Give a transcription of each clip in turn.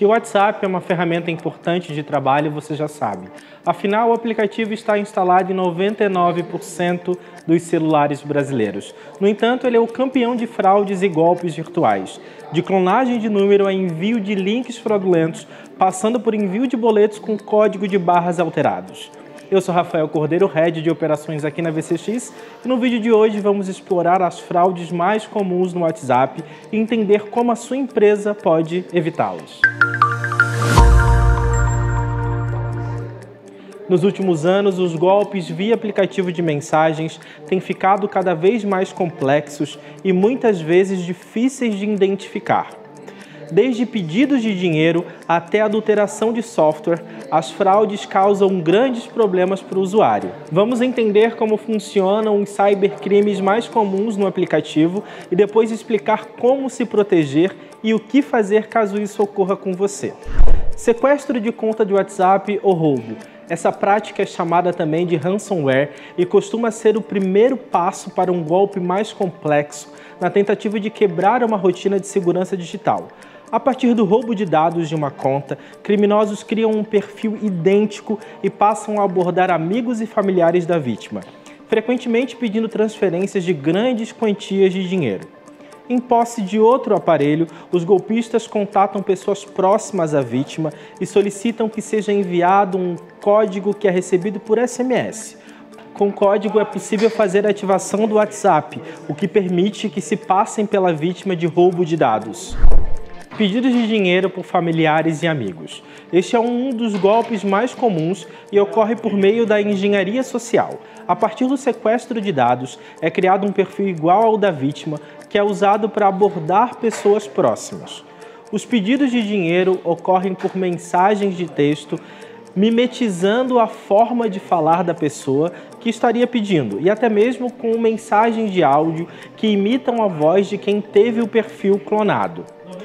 Que o WhatsApp é uma ferramenta importante de trabalho, você já sabe. Afinal, o aplicativo está instalado em 99% dos celulares brasileiros. No entanto, ele é o campeão de fraudes e golpes virtuais, de clonagem de número a envio de links fraudulentos, passando por envio de boletos com código de barras alterados. Eu sou Rafael Cordeiro, Head de Operações aqui na VCX, e no vídeo de hoje vamos explorar as fraudes mais comuns no WhatsApp e entender como a sua empresa pode evitá-las. Nos últimos anos, os golpes via aplicativo de mensagens têm ficado cada vez mais complexos e muitas vezes difíceis de identificar. Desde pedidos de dinheiro até adulteração de software, as fraudes causam grandes problemas para o usuário. Vamos entender como funcionam os cybercrimes mais comuns no aplicativo e depois explicar como se proteger e o que fazer caso isso ocorra com você. Sequestro de conta de WhatsApp ou roubo. Essa prática é chamada também de ransomware e costuma ser o primeiro passo para um golpe mais complexo na tentativa de quebrar uma rotina de segurança digital. A partir do roubo de dados de uma conta, criminosos criam um perfil idêntico e passam a abordar amigos e familiares da vítima, frequentemente pedindo transferências de grandes quantias de dinheiro. Em posse de outro aparelho, os golpistas contatam pessoas próximas à vítima e solicitam que seja enviado um código que é recebido por SMS. Com o código é possível fazer a ativação do WhatsApp, o que permite que se passem pela vítima de roubo de dados. Pedidos de dinheiro por familiares e amigos. Este é um dos golpes mais comuns e ocorre por meio da engenharia social. A partir do sequestro de dados, é criado um perfil igual ao da vítima, que é usado para abordar pessoas próximas. Os pedidos de dinheiro ocorrem por mensagens de texto, mimetizando a forma de falar da pessoa que estaria pedindo, e até mesmo com mensagens de áudio que imitam a voz de quem teve o perfil clonado.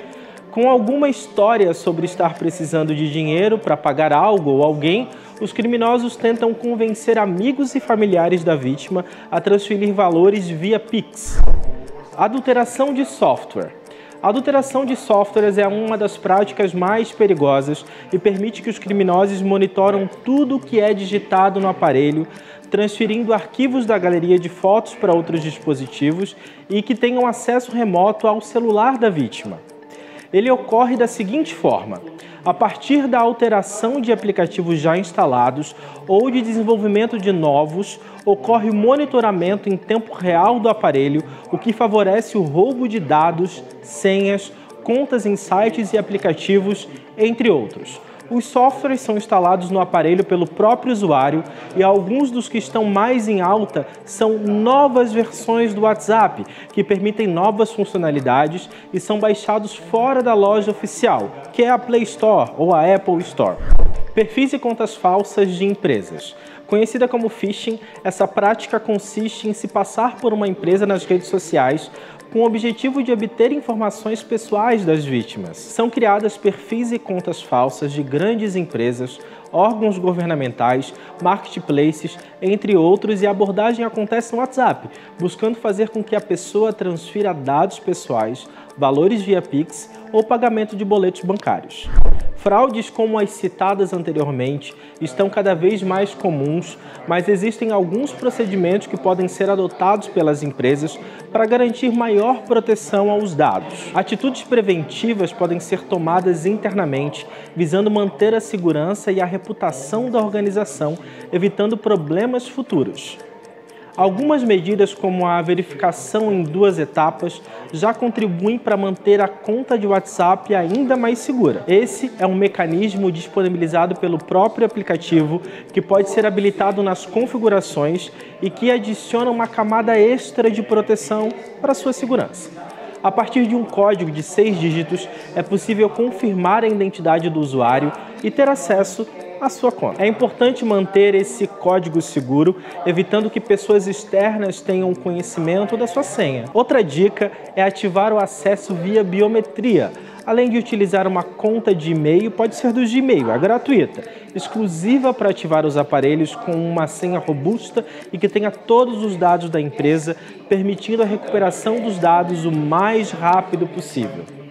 Com alguma história sobre estar precisando de dinheiro para pagar algo ou alguém, os criminosos tentam convencer amigos e familiares da vítima a transferir valores via Pix. Adulteração de software. A adulteração de softwares é uma das práticas mais perigosas e permite que os criminosos monitoram tudo o que é digitado no aparelho, transferindo arquivos da galeria de fotos para outros dispositivos e que tenham acesso remoto ao celular da vítima. Ele ocorre da seguinte forma: a partir da alteração de aplicativos já instalados ou de desenvolvimento de novos, ocorre o monitoramento em tempo real do aparelho, o que favorece o roubo de dados, senhas, contas em sites e aplicativos, entre outros. Os softwares são instalados no aparelho pelo próprio usuário e alguns dos que estão mais em alta são novas versões do WhatsApp, que permitem novas funcionalidades e são baixados fora da loja oficial, que é a Play Store ou a Apple Store. Perfis e contas falsas de empresas. Conhecida como phishing, essa prática consiste em se passar por uma empresa nas redes sociais com o objetivo de obter informações pessoais das vítimas. São criadas perfis e contas falsas de grandes empresas, órgãos governamentais, marketplaces, entre outros, e a abordagem acontece no WhatsApp, buscando fazer com que a pessoa transfira dados pessoais, valores via Pix ou pagamento de boletos bancários. Fraudes como as citadas anteriormente estão cada vez mais comuns, mas existem alguns procedimentos que podem ser adotados pelas empresas para garantir maior proteção aos dados. Atitudes preventivas podem ser tomadas internamente, visando manter a segurança e a reputação da organização, evitando problemas futuros. Algumas medidas, como a verificação em 2 etapas, já contribuem para manter a conta de WhatsApp ainda mais segura. Esse é um mecanismo disponibilizado pelo próprio aplicativo, que pode ser habilitado nas configurações e que adiciona uma camada extra de proteção para sua segurança. A partir de um código de 6 dígitos, é possível confirmar a identidade do usuário e ter acesso à sua conta. É importante manter esse código seguro, evitando que pessoas externas tenham conhecimento da sua senha. Outra dica é ativar o acesso via biometria. Além de utilizar uma conta de e-mail, pode ser do Gmail, é gratuita, exclusiva para ativar os aparelhos com uma senha robusta e que tenha todos os dados da empresa, permitindo a recuperação dos dados o mais rápido possível.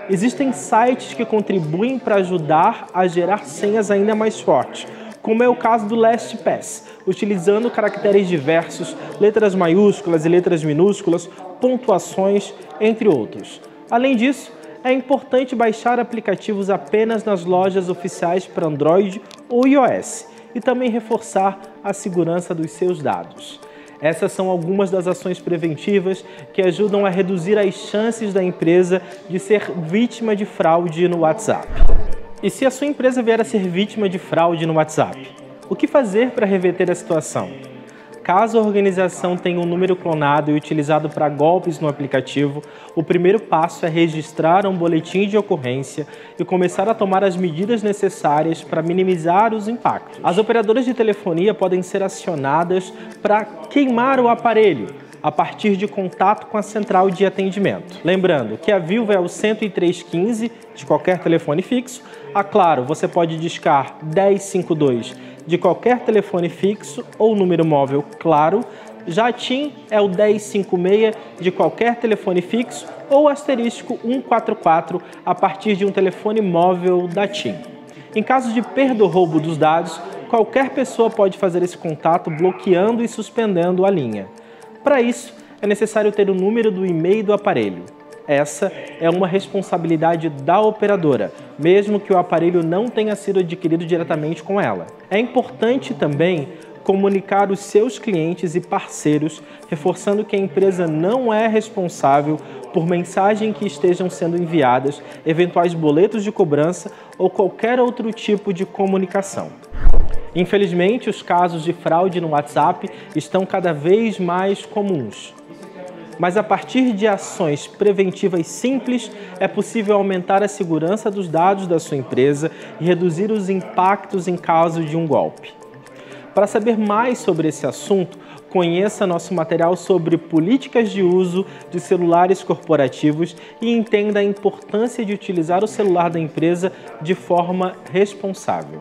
Existem sites que contribuem para ajudar a gerar senhas ainda mais fortes, como é o caso do LastPass, utilizando caracteres diversos, letras maiúsculas e letras minúsculas, pontuações, entre outros. Além disso, é importante baixar aplicativos apenas nas lojas oficiais para Android ou iOS e também reforçar a segurança dos seus dados. Essas são algumas das ações preventivas que ajudam a reduzir as chances da empresa de ser vítima de fraude no WhatsApp. E se a sua empresa vier a ser vítima de fraude no WhatsApp, o que fazer para reverter a situação? Caso a organização tenha um número clonado e utilizado para golpes no aplicativo, o primeiro passo é registrar um boletim de ocorrência e começar a tomar as medidas necessárias para minimizar os impactos. As operadoras de telefonia podem ser acionadas para queimar o aparelho a partir de contato com a central de atendimento. Lembrando que a Vivo é o 10315 de qualquer telefone fixo. A Claro, você pode discar 1052 de qualquer telefone fixo ou número móvel Claro. Já a TIM é o 1056 de qualquer telefone fixo ou asterisco 144 a partir de um telefone móvel da TIM. Em caso de perda ou roubo dos dados, qualquer pessoa pode fazer esse contato bloqueando e suspendendo a linha. Para isso, é necessário ter o número do e-mail do aparelho. Essa é uma responsabilidade da operadora, mesmo que o aparelho não tenha sido adquirido diretamente com ela. É importante também comunicar os seus clientes e parceiros, reforçando que a empresa não é responsável por mensagens que estejam sendo enviadas, eventuais boletos de cobrança ou qualquer outro tipo de comunicação. Infelizmente, os casos de fraude no WhatsApp estão cada vez mais comuns. Mas a partir de ações preventivas simples, é possível aumentar a segurança dos dados da sua empresa e reduzir os impactos em caso de um golpe. Para saber mais sobre esse assunto, conheça nosso material sobre políticas de uso de celulares corporativos e entenda a importância de utilizar o celular da empresa de forma responsável.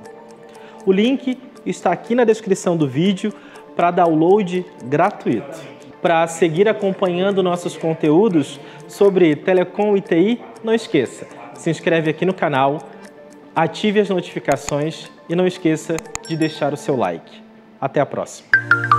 O link está aqui na descrição do vídeo para download gratuito. Para seguir acompanhando nossos conteúdos sobre telecom e TI, não esqueça, se inscreve aqui no canal, ative as notificações e não esqueça de deixar o seu like. Até a próxima!